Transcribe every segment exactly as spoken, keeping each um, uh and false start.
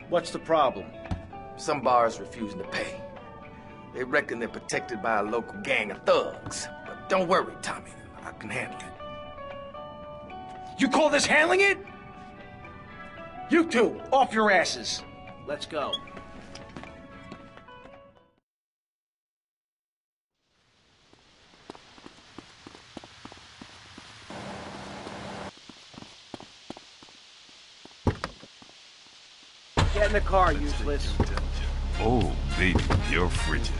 What's the problem? Some bars refusing to pay. They reckon they're protected by a local gang of thugs. But don't worry, Tommy. I can handle it. You call this handling it? You two, off your asses. Let's go. Get in the car, useless. Oh, baby, you're frigid.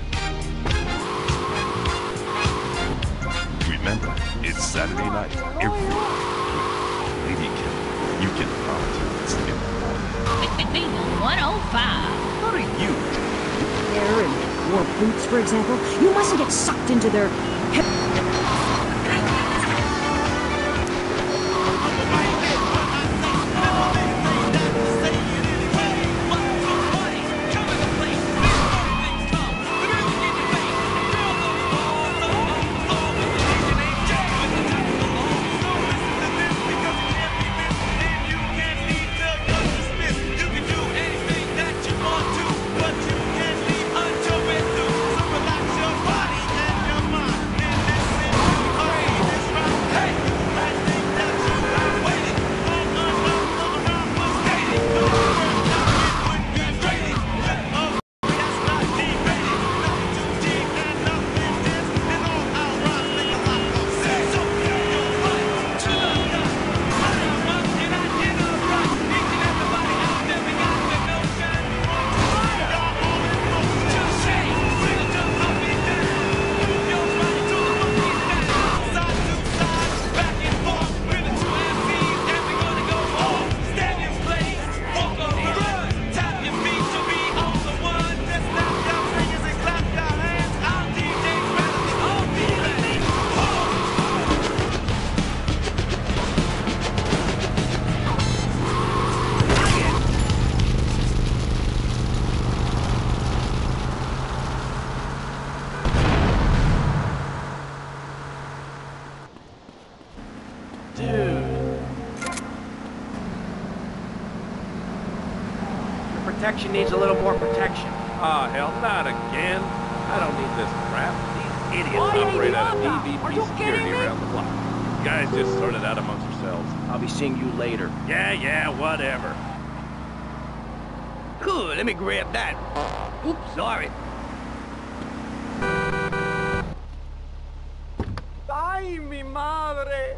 Remember, it's Saturday night. Everyone. Lady Killer, you can apologize in the morning. one oh five. What are you? Hair and wore boots, for example. You mustn't get sucked into their hip. Protection needs a little more protection. Ah, hell, not again. I don't need this crap. These idiots Why operate ain't out of he up? D V Are P you security kidding me? around the block. You guys just sort it out amongst yourselves. I'll be seeing you later. Yeah, yeah, whatever. Cool, let me grab that. Oops, sorry. Ay, mi madre!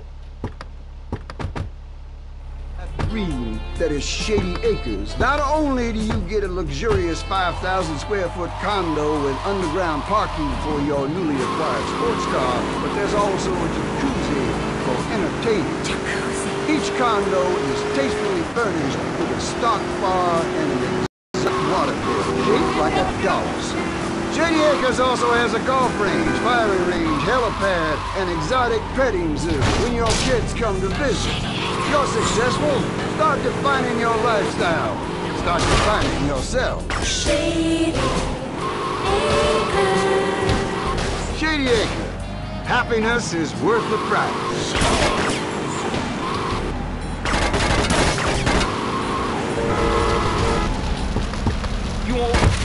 Green, that is Shady Acres. Not only do you get a luxurious five thousand square foot condo with underground parking for your newly acquired sports car, but there's also a jacuzzi for entertainment. Jacuzzi. Each condo is tastefully furnished with a stock bar and an exotic water pit shaped like a doll's. Shady Acres also has a golf range, firing range, helipad, and exotic petting zoo when your kids come to visit. If you're successful, start defining your lifestyle. Start defining yourself. Shady Acres. Shady Acres. Happiness is worth the price. You won't...